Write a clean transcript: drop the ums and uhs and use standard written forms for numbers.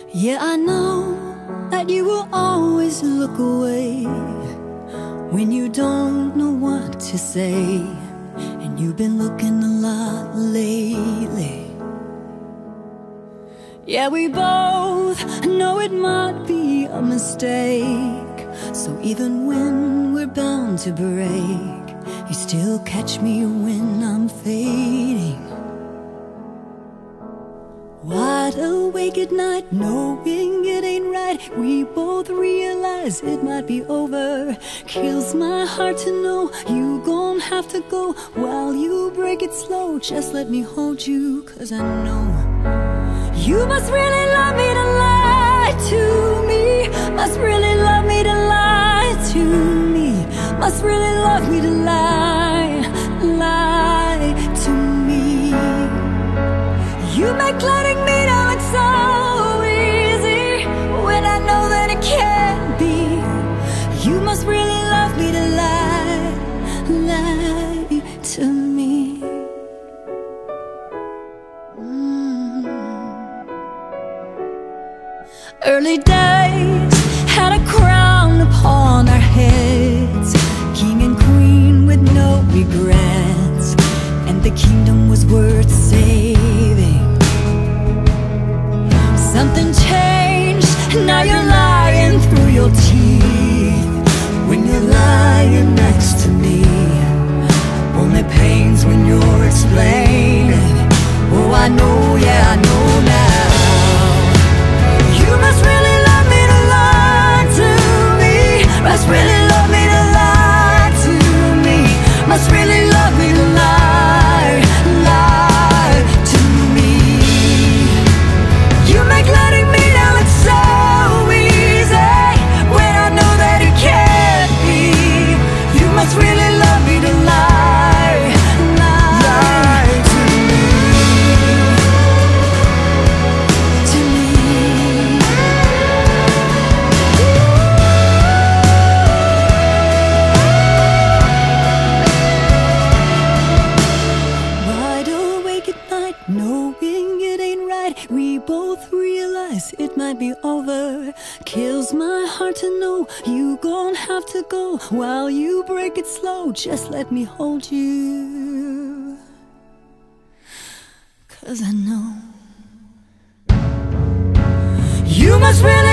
Yeah, I know that you will always look away when you don't know what to say, and you've been looking a lot lately. Yeah, we both know it might be a mistake, so even when we're bound to break, you still catch me when I'm fading. Wide awake at night, knowing it ain't right. We both realize it might be over. Kills my heart to know you gon' have to go. While you break it slow, just let me hold you, 'cause I know you must really love me to lie to me. Must really love me to lie to me. Must really love me to lie to me. You make letting me know it's so easy when I know that it can't be. You must really love me to lie to me. Early days had a crown upon our heads, king and queen with no regrets, and the kingdom was worth saving. Something changed, now you're lying through your teeth. When you're lying next to me, only pains when you're explaining. Oh, I know, yeah, I know now. You must really love me to lie to me. Must really love me to lie to me. Must really love me to lie to me. You make letting me know it's so easy when I know that it can't be. You must really love me to lie to me. To me. Wide awake at night, knowing it ain't right. We both realize it might be over. Kills my heart to know you gon' have to go. While you break it slow, just let me hold you, 'cause I know you must really